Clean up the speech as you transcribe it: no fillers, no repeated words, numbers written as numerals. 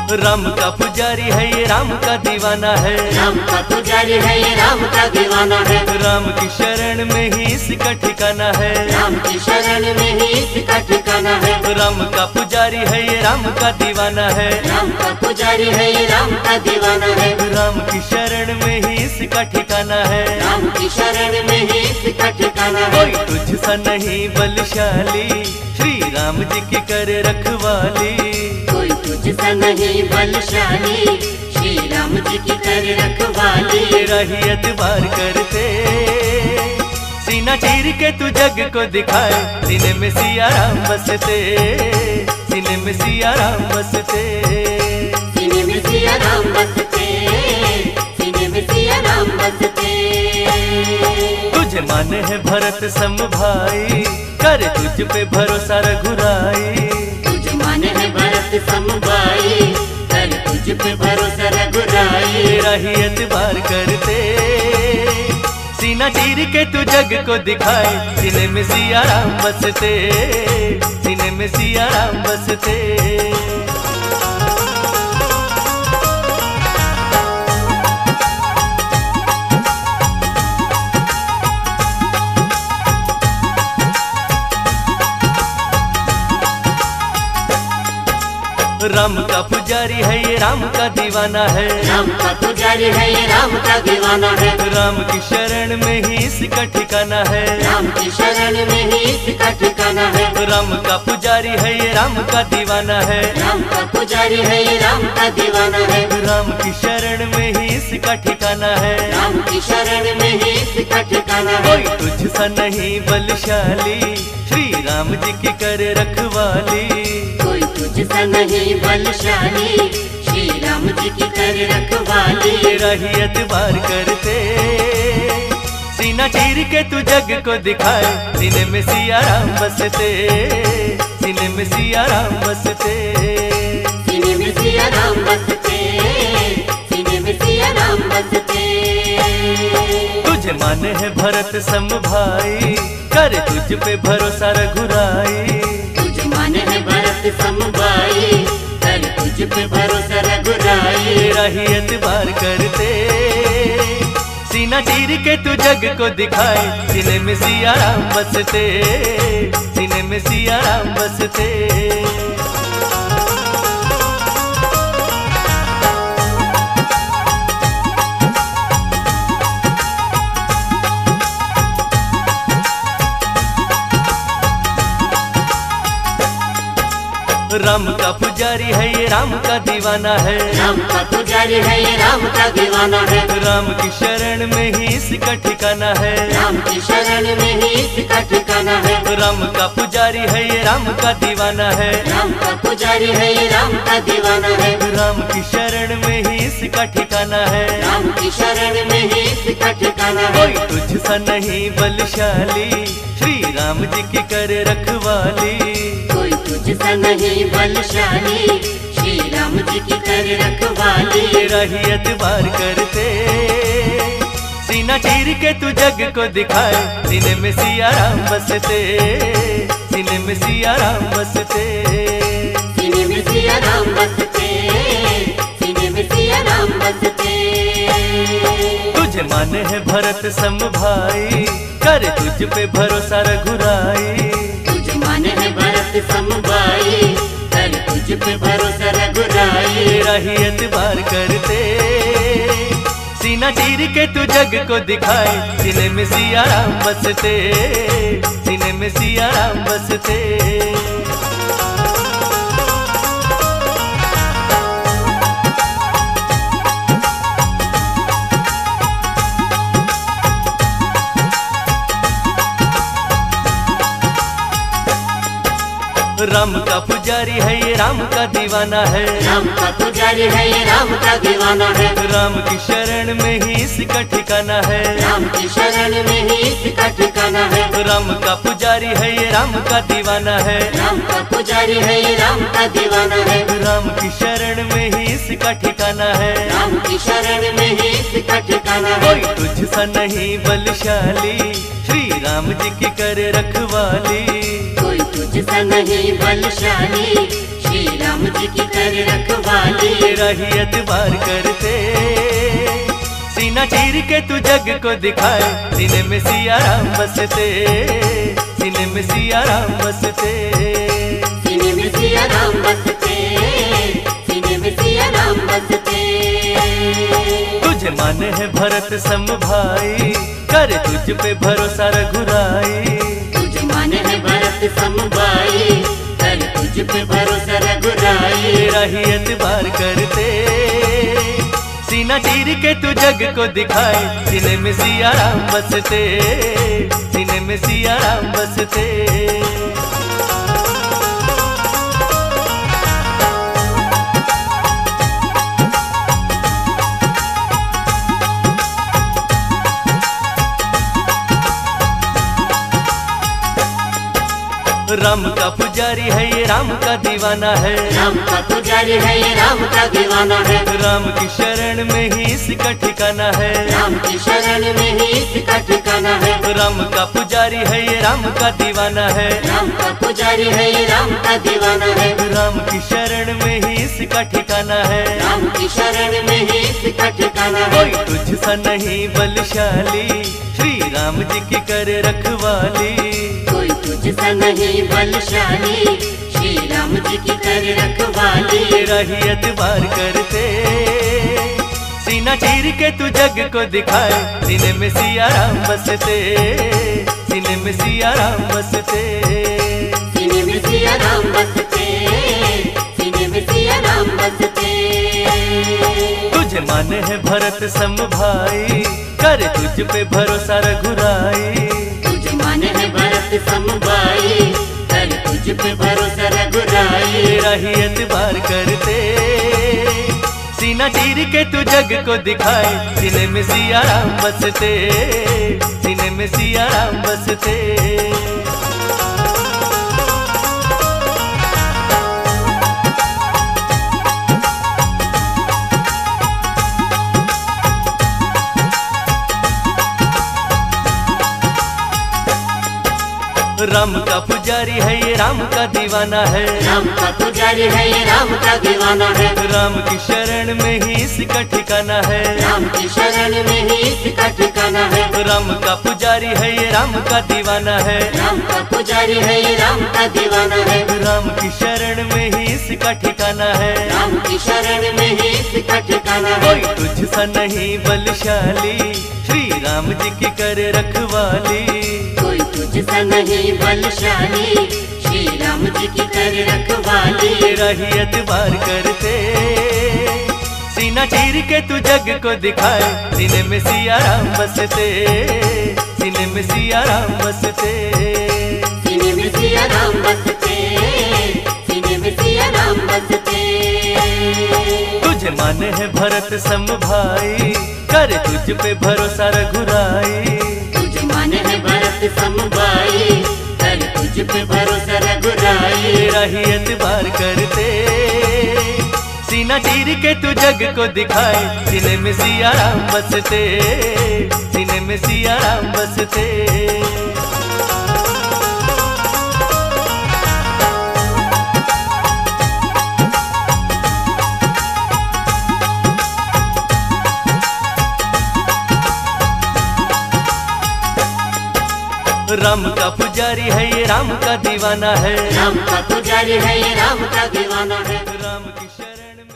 राम का पुजारी है ये राम का दीवाना है, राम का पुजारी है ये राम का दीवाना है। राम की शरण में ही इसका ठिकाना है, राम की शरण में ही इसका ठिकाना है। राम का पुजारी है ये राम का दीवाना है, राम का पुजारी है ये राम का दीवाना है। राम की शरण में ही इसका ठिकाना है, राम की शरण में ही इसका ठिकाना है। कोई तुझसा नहीं बलशाली, श्री राम जी की करे रखवाली। कोई तुझसा नहीं बलशाली, श्री राम जी की कर रखवाली। तेरा ही एतबार करते, सीना चीर के तू जग को दिखाए, सीने में सिया राम बसते, सीने में सिया राम बसते, सीने में सिया राम बसते, सीने में सिया राम बसते। तुझे माने है भरत सम भाई, करे तुझ पे भरोसा रघुराई। तुझे माने है भरत सम भाई, कर तुझ पे भरोसा रघुराई। तेरा ही एतबार करते, सीना चीर के तू जग को दिखाए, सीने में सिया राम बसते, सीने में सिया राम बसते। राम का पुजारी है ये राम का दीवाना है, राम का पुजारी है ये राम का दीवाना है। राम की शरण में ही इसका ठिकाना है, राम की शरण में ही इसका ठिकाना है। राम का पुजारी है ये राम का दीवाना है, राम का पुजारी है ये राम का दीवाना है। राम की शरण में ही इसका ठिकाना है, राम की शरण में ही इसका ठिकाना है। कोई तुझसा नहीं बलशाली, श्री राम जी की करे रखवाली। कोई तुझसा नहीं बलशाली, श्री राम जी की कर रखवाली। तेरा ही एतबार करते, सीना चीर के तू जग को दिखाए, सीने में सिया राम बसते, सीने में सिया राम बसते, सीने में सिया राम बसते, सीने में सिया राम बसते। तुझे माने है भरत सम भाई, करे तुझ पे भरोसा रघुराई। तुझे माने है भरत सम भाई, कर तुझ पे भरोसा रघुराई। तेरा ही एतबार करते, सीना चीर के तू जग को दिखाए, सीने में सिया राम बसते, सीने में सिया राम बसते। राम का पुजारी है ये राम का दीवाना है, राम का पुजारी है ये राम का दीवाना है। राम की शरण में ही इसका ठिकाना है, राम की शरण में ही इसका ठिकाना है। राम का पुजारी है ये राम का दीवाना है, राम का पुजारी है ये राम का दीवाना है। राम की शरण में ही इसका ठिकाना है, राम की शरण में ही इसका ठिकाना है। कोई तुझसा नहीं बलशाली, श्री राम जी की करे रखवाली। कोई तुझसा नहीं बलशाली, श्री राम जी की कर रखवाली। तेरा ही एतबार करते, सीना चीर के तू जग को दिखाए, सीने में सिया राम बसते, सीने में सिया राम बसते, सीने में सिया राम बसते, सीने में सिया राम बसते। तुझे माने है भरत सम भाई, करे तुझ पे भरोसा रघुराई। तुझे माने है भरत सम भाई, कर तुझ पे भरोसा रघुराई। तेरा ही एतबार करते, सीना चीर के तू जग को दिखाए, सीने में सिया राम बसते, सीने में सिया राम बसते। राम का पुजारी है ये राम का दीवाना है, राम का पुजारी है ये राम का दीवाना है। राम की शरण में ही इसका ठिकाना है, राम की शरण में ही इसका ठिकाना है। राम का पुजारी है ये राम का दीवाना है, राम का पुजारी है ये राम का दीवाना है। राम की शरण में ही इसका ठिकाना है, राम की शरण में ही इसका ठिकाना है। कोई तुझसा नहीं बलशाली, श्री राम जी की करे रखवाली। कोई तुझसा नहीं बलशाली, श्री राम जी की कर रखवाली। ही एतबार करते। सीना चीर के तू जग को दिखाए, सीने में सिया राम बसते, सीने में सिया राम बसते, सीने में सिया राम बसते, सीने में सिया राम बसते। तुझे माने है भरत सम भाई, करे तुझ पे भरोसा रघुराई। तुझे माने है भरत सम भाई, कर तुझ पे भरोसा रघुराई। तेरा ही एतबार करते। सीना चीर के तू जग को दिखाए, सीने में सिया राम बसते, सीने में सिया राम बसते। राम का पुजारी है ये राम का दीवाना है, राम का पुजारी है ये राम का दीवाना है। राम की शरण में ही इसका ठिकाना है, राम की शरण में ही इसका ठिकाना है। राम का पुजारी है ये राम का दीवाना है, राम का पुजारी है ये राम का दीवाना है। राम की शरण में ही इसका ठिकाना है, राम की शरण में ही इसका ठिकाना है। कोई तुझ सा नहीं बलशाली, श्री राम जी की करे रखवाली। कोई तुझ सा नहीं बलशाली, श्री राम जी की कर रखवाली। तेरा ही एतबार करते। सीना चीर के तू जग को दिखाए, सीने में सिया राम बसते, सीने में सिया राम बसते, सीने में सिया राम बसते, सीने में सिया राम बसते। तुझे माने है भरत सम भाई, करे तुझ पे भरोसा रघुराई। तुझे माने है भरत सम भाई, कर तुझ पे भरोसा रघुराई। तेरा ही एतबार करते। सीना चीर के तू जग को दिखाए, सीने में सिया राम बसते, सीने में सिया राम बसते। राम का पुजारी है ये राम का दीवाना है, राम का पुजारी है ये राम का दीवाना है। राम की शरण में ही इसका ठिकाना है, राम की शरण में ही इसका ठिकाना है। राम का पुजारी है ये राम का दीवाना है, राम का पुजारी है ये राम का दीवाना है। राम की शरण में ही इसका ठिकाना है, राम की शरण में ही इसका ठिकाना है। कोई तुझ सा नहीं बलशाली, श्री राम जी की करे रखवाली। कोई तुझ सा नहीं बलशाली, श्री राम जी की कर रखवाली। तेरा ही एतबार करते। सीना चीर के तू जग को दिखाए, सीने में सिया राम बसते, सीने में सिया राम बसते, सीने में सिया राम बसते, सीने में सिया राम बसते। तुझे माने है भरत सम भाई, करे तुझ पे भरोसा रघुराई। तुझे माने है भरत सम भाई, कर तुझ पे भरोसा रघुराई। तेरा ही एतबार करते। सीना चीर के तू जग को दिखाए, सीने में सिया राम बसते, सीने में सिया राम बसते। राम का पुजारी है ये राम का दीवाना है, राम का पुजारी है ये राम का दीवाना है। राम की शरण में